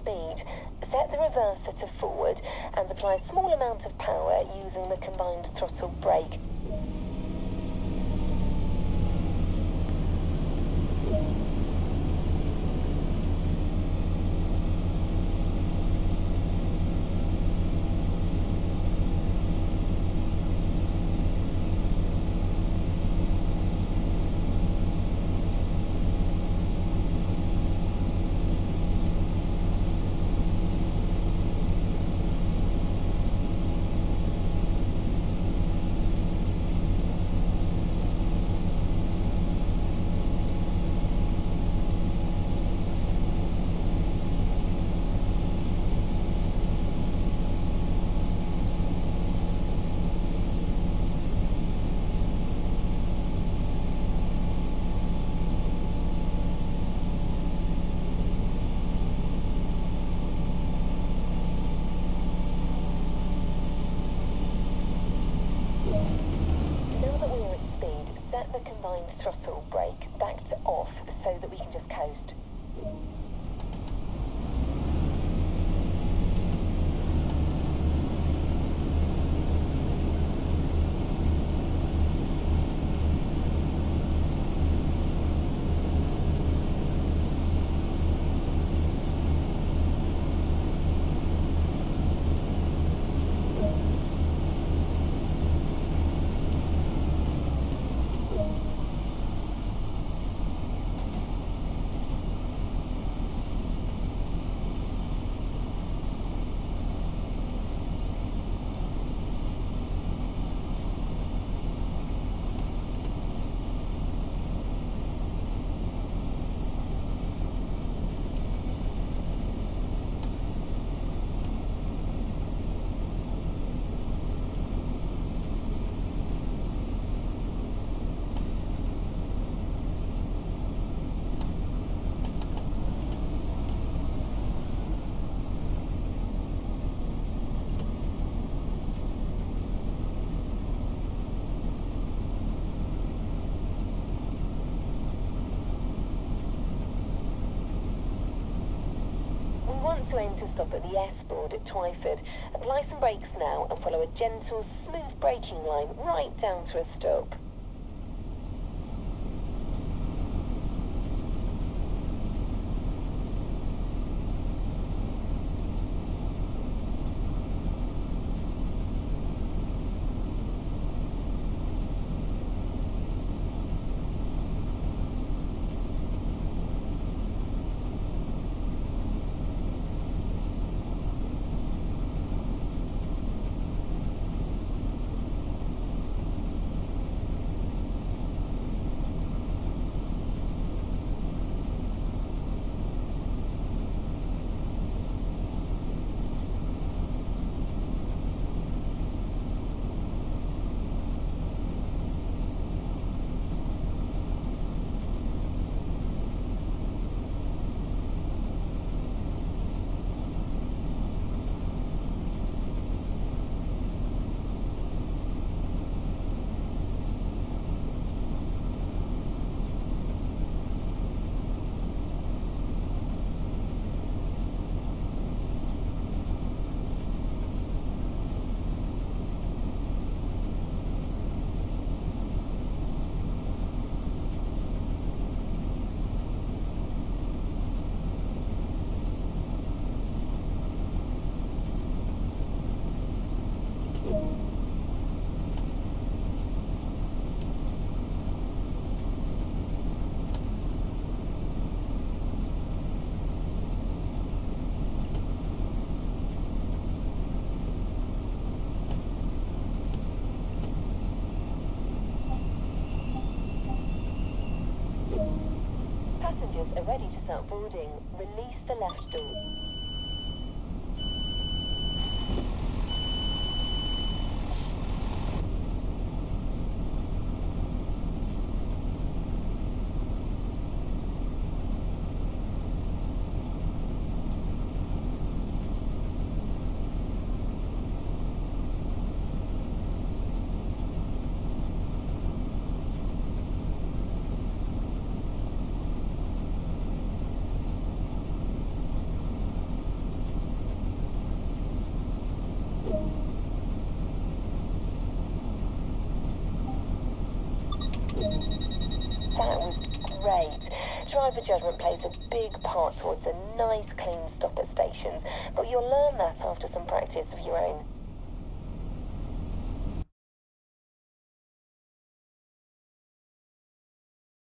speed, set the reverser to forward and apply a small amount of power using the combined throttle brake. Set the combined throttle brake back to off so that we can just coast. To aim to stop at the S-board at Twyford. Apply some brakes now and follow a gentle, smooth braking line right down to a stop. Passengers are ready to start boarding. Release the left door. great. Driver judgment plays a big part towards a nice, clean stop at stations, but you'll learn that after some practice of your own.